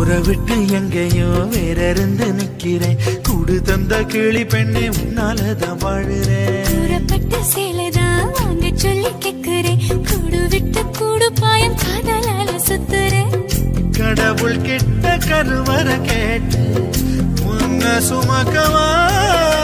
ஊரை விட்டு எங்கேயோ வேற இருந்து நிக்கிறேன். கூடு தந்த கிளி பெண்ணே உன்னாலதான் வாழுறேன். கூறப்பட்ட சேலைதான் வாங்க சொல்லி கேக்குறேன். கூடு விட்டு கூடு பாயம் காதலால சுத்துறேன். கடவுள் கிட்ட கருவற கேட்டு உன்ன சுமக்கவா